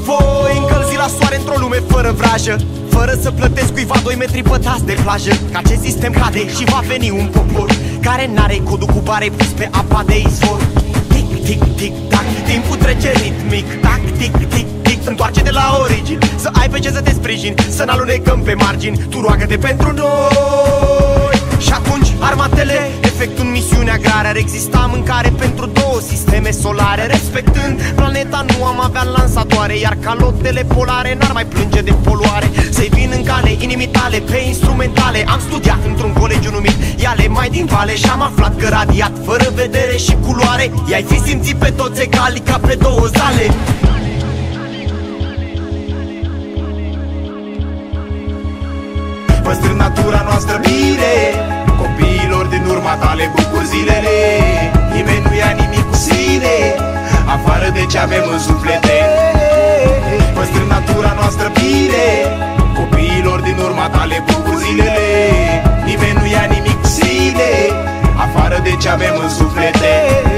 voi încălzi la soare într-o lume fără vrajă, fără să plătesc cuiva 2 metri pătrați de plajă. Că acest sistem cade și va veni un popor care n-are codul cu bare pus pe apa de izvor. Tic, tic, tic, tac, timpul trece ritmic. Tac, tic, tic, tic, întoarce de la origini. Să ai pe ce să te sprijini, să n-alunecăm pe margini. Tu roagă-te pentru noi. Și atunci armatele efectul în misiune agrare. Ar exista mâncare pentru 2 sisteme solare. Respectând planeta nu am avea lansatoare, iar calotele polare n-ar mai plânge de poluare. Să-i vin în cale inimii tale pe instrumentale. Am studiat într-un colegiu numit Iale mai din Vale și am aflat că radiat fără vedere și culoare i-ai fi simțit pe toți egali ca pe 2 zale. Păstrând natura noastră bine, copiilor din urma tale bucur zilele. Nimeni nu ia nimic cu sine, afară de ce avem în suflete. Păstrând natura noastră bine, copiilor din urma tale bucur zilele. Nimeni nu ia nimic cu sine, afară de ce avem în suflete.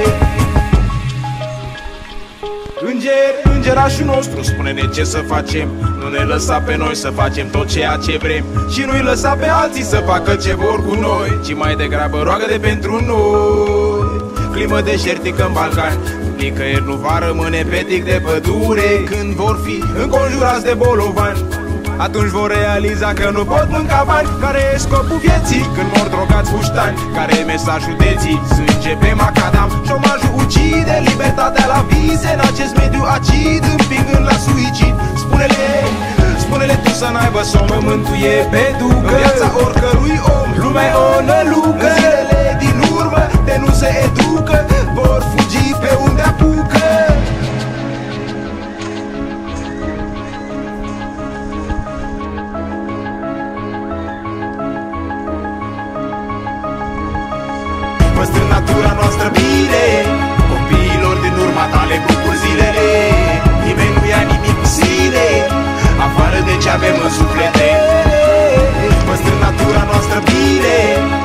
Îngerașul nostru, spune-ne ce să facem. Nu ne lăsa pe noi să facem tot ceea ce vrem și nu-i lăsa pe alții să facă ce vor cu noi, ci mai degrabă roagă-te pentru noi. Climă deșertică în Balcani, nicăieri nu va rămâne petic de pădure. Când vor fi înconjurați de bolovani, atunci vor realiza că nu pot mânca bani. Care e scopul vieții când mor drogați puștani? Care e mesajul deții? Sânge pe macadam. Șomajul ucide libertatea la vise în acest mediu acid, împingând la suicid. Spune-le tu să n-aibă somn, mă mântuie pe ducă. În viața oricărui om, lumea e o nălucă. În zilele din urmă de nu se educă, vor fugi pe unde apucă. Păstrând natura noastră bine, copiilor din urma tale bucur zilele. Nimeni nu ia nimic cu sine, afară de ce avem în suflete. Păstrând natura noastră bine,